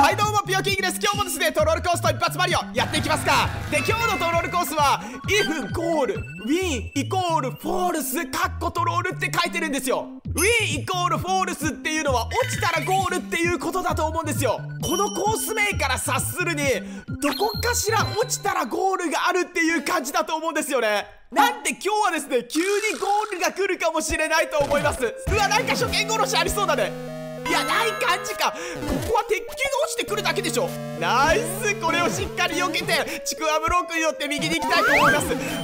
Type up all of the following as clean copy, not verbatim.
はいどうも、ピヨキングです。今日もですね、トロールコースと一発マリオやっていきますか。で、今日のトロールコースは if ゴール win イコール false カッコトロールって書いてるんですよ。win イコール false っていうのは落ちたらゴールっていうことだと思うんですよ。このコース名から察するにどこかしら落ちたらゴールがあるっていう感じだと思うんですよね。なんで今日はですね、急にゴールが来るかもしれないと思います。うわ、なんか初見殺しありそうだね。いや、ない感じか。ここは鉄球が落ちてくるだけでしょ。ナイス。これをしっかり避けてちくわブロックによって右に行きたいと思います。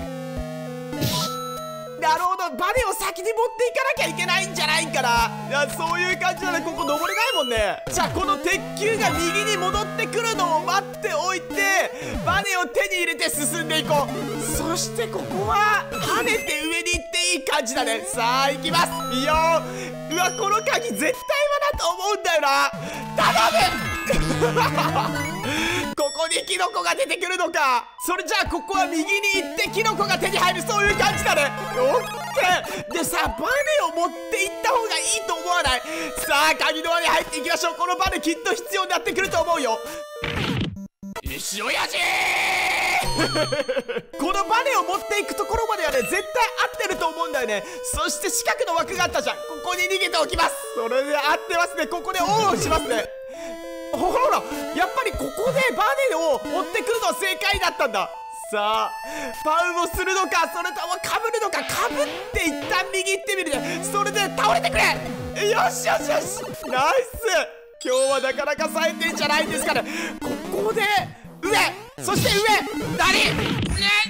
なるほど、バネを先に持っていかなきゃいけないんじゃないかな。いや、そういう感じなのでここ登れないもんね。じゃあこの鉄球が右に戻ってくるのを待っておいて、バネを手に入れて進んでいこう。そしてここは跳ねて上に行っていい感じだね。さあ行きます。いいよ。うわ、この鍵絶対はだと思うんだよな。頼むここにキノコが出てくるのか。それじゃあここは右に行ってキノコが手に入る、そういう感じだね。オッケー。でさ、バネを持っていった方がいいと思わない？さあ鍵の輪に入っていきましょう。このバネきっと必要になってくると思うよ。石親父このバネを持っていくところまではね、絶対合ってると思うんだよね。そして四角の枠があったじゃん。ここに逃げておきます。それで合ってますね。ここでオンしますね。ほら、やっぱりここでバネを持ってくるのは正解だったんだ。さあパウンをするのか、それともかぶるのか。かぶって一旦右行ってみるね。それで倒れてくれ。よしよしよし、ナイス。今日はなかなか冴えてんじゃないですかね。ここで上、そして上何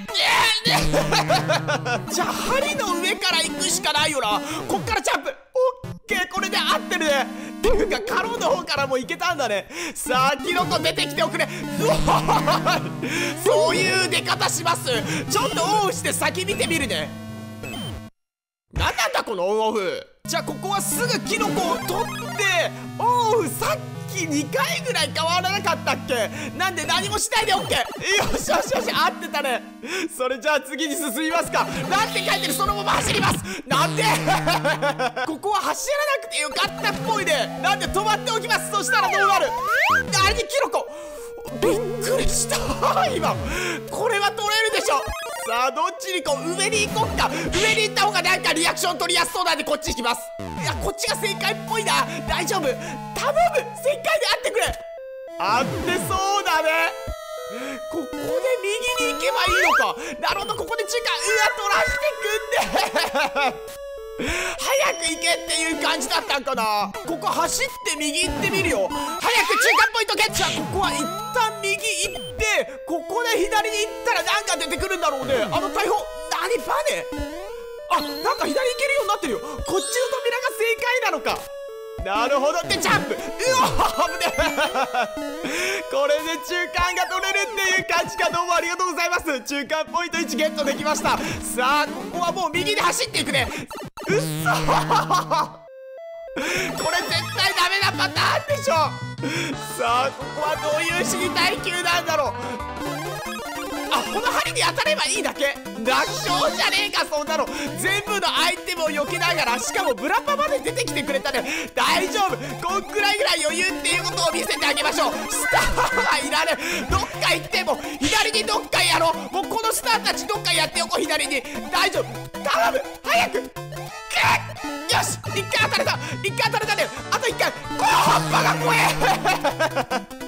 じゃあ針の上から行くしかないよな。こっからジャンプ。オッケー、これで合ってるね。っていうかカローの方からも行けたんだね。さあキノコ出てきておくれ。うわそういう出方します。ちょっとオンして先見てみるね。なんなんだこのオンオフ。じゃあここはすぐキノコを取ってオンオフ。さっき2回ぐらい変わらなかったっけ。なんで何もしないで OK。 よしよしよし、合ってたね。それじゃあ次に進みますか。なんて書いてる。そのまま走ります。なんでここは走らなくてよかったっぽいね。なんで止まっておきます。そしたらどうなる。あれにキノコ。びっくりした今。これは取れるでしょ。さあどっちに行こう。上に行こっか。上に行った方がなんかリアクション取りやすそうなんでこっち行きます。いや、こっちが正解っぽいな。大丈夫、頼む。正解であってくれ。合ってそうだね。ここで右に行けばいいのか。なるほど、ここで中間取らしてくんで早く行けっていう感じだったんかな。ここ走って右行ってみるよ。早く中間ポイントゲット。じゃあここは一旦右行って、ここで左に行ったら何が出てくるんだろうね。あの大砲何、バネ。あ、なんか左行けるようになってるよ。こっちの扉が正解なのか。なるほど。でジャンプ。うわ危ねえこれで中間が取れるっていう感じか。どうもありがとうございます。中間ポイント1ゲットできました。さあここはもう右に走っていくね。うっそこれ絶対ダメなパターンでしょ。さあここはどういう死に耐久なんだろう。あ、この針に当たればいいだけ。楽勝じゃねえかそんなの。全部のアイテムを避けながら、しかもブラパまで出てきてくれたね。大丈夫。こんくらいぐらい余裕っていうことを見せてあげましょう。スターはいられどっか行っても左にどっかやろう。もうこのスターたちどっかやっておこう。左に。大丈夫、頼む。早く。よし、一回当たれた。一回当たれたね。あと一回。この葉っぱが怖え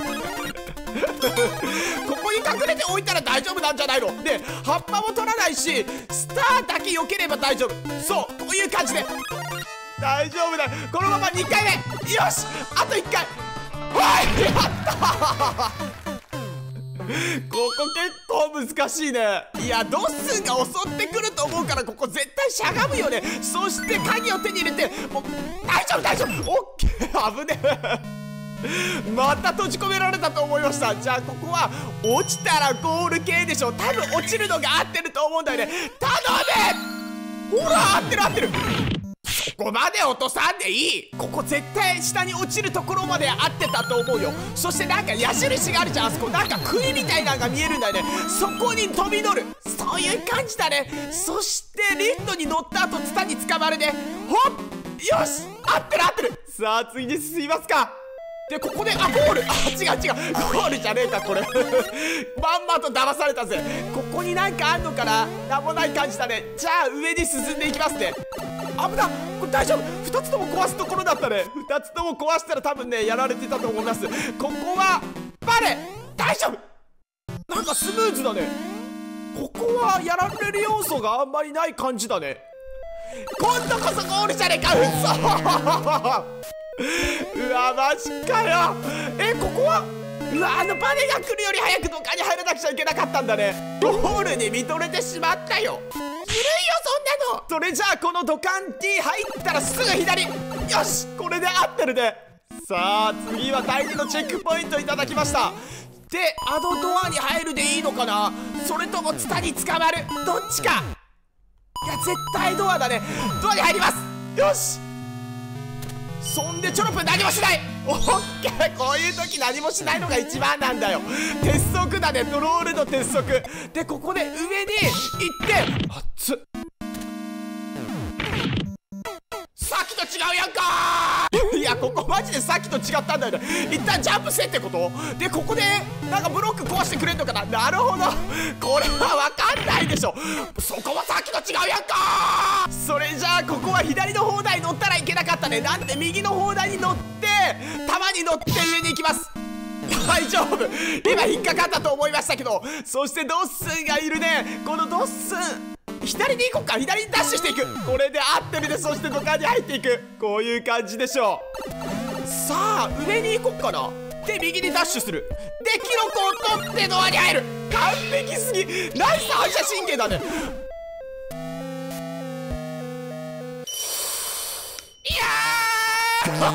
ここに隠れておいたら大丈夫なんじゃないの。で葉っぱも取らないし、スターだけ避ければ大丈夫。そうこういう感じで大丈夫だ。このまま2回目。よし、あと1回。はいやったここ結構難しいね。いやドッスンが襲ってくると思うから、ここ絶対しゃがむよね。そして鍵を手に入れて、もう大丈夫大丈夫。オッケー、危ねえまた閉じ込められたと思いました。じゃあここは落ちたらゴール系でしょ。多分落ちるのが合ってると思うんだよね。頼め。ほら合ってる合ってる。そこまで落とさんでいい。ここ絶対下に落ちるところまで合ってたと思うよ。そしてなんか矢印があるじゃん。あそこなんか杭みたいなのが見えるんだよね。そこに飛び乗る、そういう感じだね。そしてリフトに乗った後ツタに捕まるね。ほっ、よし、合ってる合ってる。さあ次に進みますか。 でここでゴール、違うゴールじゃねえかこれまんまと騙されたぜ。ここになんかあんのかな。なんもない感じだね。じゃあ上に進んでいきますね。危な、これ大丈夫。2つとも壊すところだったね。2つとも壊したら多分ねやられてたと思います。ここはバレ大丈夫、なんかスムーズだね。ここはやられる要素があんまりない感じだね。今度こそゴールじゃねえか。うわマジかよ。ここはうわバネが来るより早く土管に入らなくちゃいけなかったんだね。ゴールに見とれてしまったよ。ずるいよそんなの。それじゃあこの土管に入ったらすぐ左。よしこれで合ってるね。さあ次は第2のチェックポイントいただきました。であのドアに入るでいいのかな、それともツタに捕まる、どっちか。いや絶対ドアだね。ドアに入ります。よし、そんでチョロプ何もしない。オッケー、こういう時何もしないのが一番なんだよ。鉄則だね、トロールの鉄則で。ここで上に行って熱っ、さっきと違うやんかーいやここマジでさっきと違ったんだよね。一旦ジャンプせってことで、ここでなんかブロック壊してくれんのかな。なるほど、これは分かんないでしょ。そこはさっきと違うやんかー。それじゃあここは左の砲台に乗ったらいけなかったね。なんで右の砲台に乗って弾に乗って上に行きます。大丈夫、今引っかかったと思いましたけど。そしてドッスンがいるね。このドッスン左に行こうか。左にダッシュしていく。これで合ってるね。そして土管に入っていく。こういう感じでしょう。さあ上に行こうかな。で右にダッシュする。でキノコを取ってドアに入る。完璧すぎ。ナイス反射神経だね。いや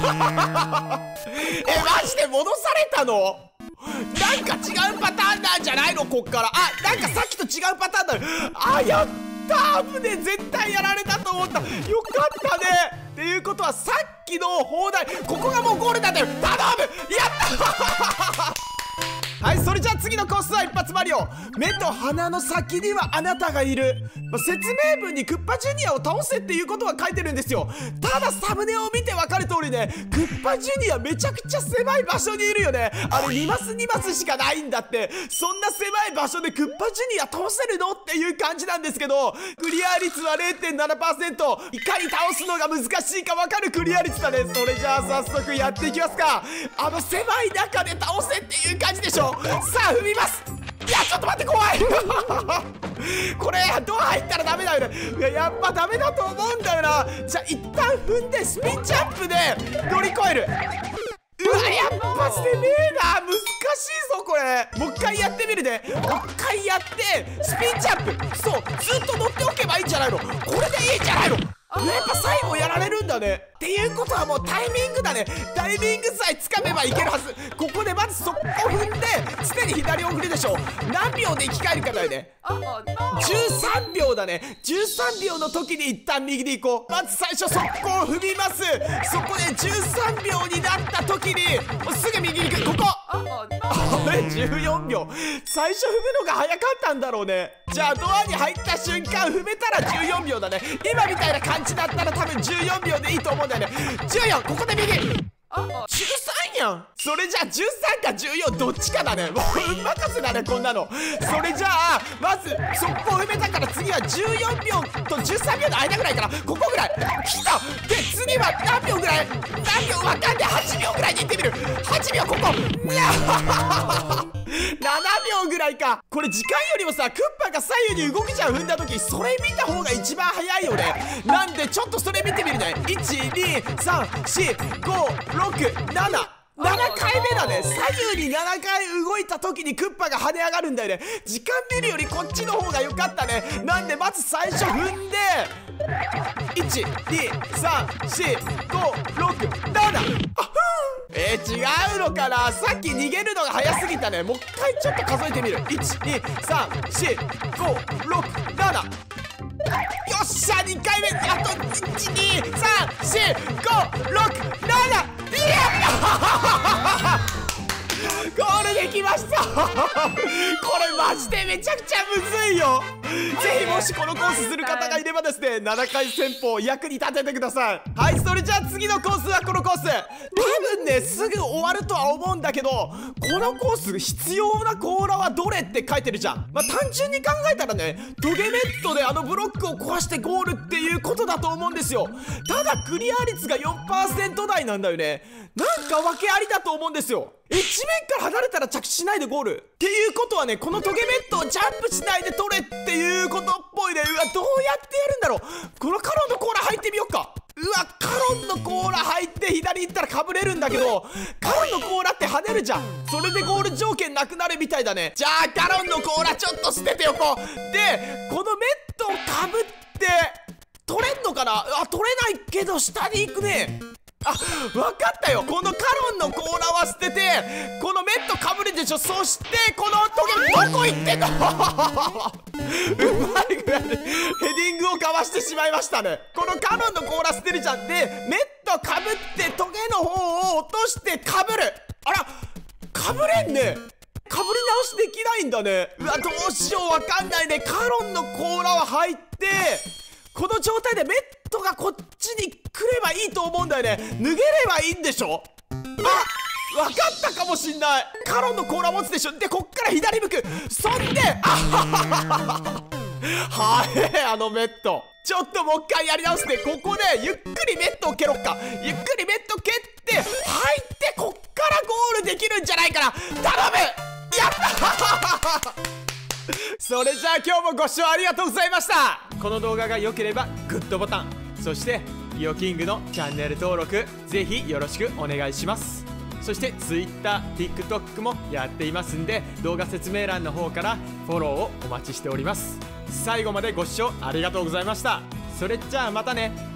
マジで戻されたの。なんか違うパターンなんじゃないのこっから。なんかさっきと違うパターンだ。やったー、危ねえ。絶対やられたと思った。よかったね。っていうことはさっきの砲台、ここがもうゴールなんだよ。頼む、やったはい、それじゃあ次のコースは一発マリオ。目と鼻の先にはあなたがいる。説明文にクッパジュニアを倒せっていうことは書いてるんですよ。ただサムネを見て分かる通りね、クッパジュニアめちゃくちゃ狭い場所にいるよね。あれ2マス2マスしかないんだって。そんな狭い場所でクッパジュニア倒せるのっていう感じなんですけど、クリア率は 0.7%。 いかに倒すのが難しいか分かるクリア率だね。それじゃあ早速やっていきますか。狭い中で倒せっていう感じでしょ。さあ踏みます。いやちょっと待って、怖いこれドア入ったらダメだよね。いややっぱダメだと思うんだよな。じゃあ一旦踏んでスピンジャンプで乗り越える。うわやっぱ攻めえな。難しいぞこれ。もう一回やってみるね。もう一回やってスピンジャンプ。そうずっと乗っておけばいいんじゃないの。これでいいんじゃないの。やっぱ最後やられるんだね。っていうことはもうタイミングだね。タイミングさえつかめばいけるはず。ここでまず速攻踏んで常に左を振るでしょ。何秒で生き返るかだよね。13秒だね。13秒の時に一旦右に行こう。まず最初速攻踏みます。そこで13秒になった時にもうすぐ右に行く。ここ14秒。最初踏むのが早かったんだろうね。じゃあドアに入った瞬間踏めたら14秒だね。今みたいな感じだったら多分14秒でいいと思うんだよね。14、ここで右。13やん。それじゃあ13か14どっちかだね。もう運任せだねこんなの。それじゃあまず速攻踏めたから次は14秒と13秒の間ぐらいかな。ここぐらい来た。で次は何秒ぐらい、何秒わかんない。8秒ぐらいに行ってみる。8秒ここ7秒ぐらいか。これ時間よりもさクッパが左右に動きちゃう踏んだ時、それ見た方が一番早いよね。なんでちょっとそれ見てみるね。1234567 7回目だね。左右に7回動いた時にクッパが跳ね上がるんだよね。時間見るよりこっちの方が良かったね。なんでまず最初踏んで1234567。違うのかな。さっき逃げるのが早すぎたね。もう一回ちょっと数えてみる。1234567。よっしゃ2回目。あと1234567。ゴールできましたれマジでめちゃくちゃむずいよ。ぜひもしこのコースする方がいればですね、7回戦法役に立ててください。はい、それじゃあ次のコースはこのコース。多分ねすぐ終わるとは思うんだけど、このコース必要な甲羅はどれって書いてるじゃん。まあ単純に考えたらね、トゲメットであのブロックを壊してゴールっていうことだと思うんですよ。ただクリア率が 4% 台なんだよね。なんか訳ありだと思うんですよ。地面から離れたら着地しないでゴールっていうことはね、このトゲメットをジャンプしないで取れっていうことっぽいね。うわ、どうやってやるんだろう。このカロンの甲羅入ってみようか。うわ、カロンの甲羅入って左行ったらかぶれるんだけど、カロンの甲羅って跳ねるじゃん。それでゴール条件なくなるみたいだね。じゃあカロンの甲羅ちょっと捨てておこう。でこのメットをかぶって取れんのかな。あ、取れないけど下に行くね。あ、分かったよ。このカロンの甲羅は捨てて、このメットかぶるでしょ。そしてこのトゲどこ行ってんのうまいぐらいでヘディングをかわしてしまいましたね。このカロンの甲羅捨てるじゃん。でメットかぶってトゲの方を落としてかぶる。あら、かぶれんね。かぶり直しできないんだね。うわ、どうしよう、わかんないね。カロンの甲羅は入って、この状態でメットがこっちに来ればいいと思うんだよね。脱げればいいんでしょ。あ、分かったかもしんない。カロンの甲羅持つでしょ。でこっから左向く。そんであのメットちょっともう一回やり直して、ここでゆっくりメットを蹴ろっか。ゆっくりメット蹴って入ってこっからゴールできるんじゃないかな。頼む。やったそれじゃあ今日もご視聴ありがとうございました。この動画が良ければグッドボタン、そしてリオキングのチャンネル登録ぜひよろしくお願いします。そして Twitter、TikTok もやっていますんで、動画説明欄の方からフォローをお待ちしております。最後までご視聴ありがとうございました。それじゃあまたね。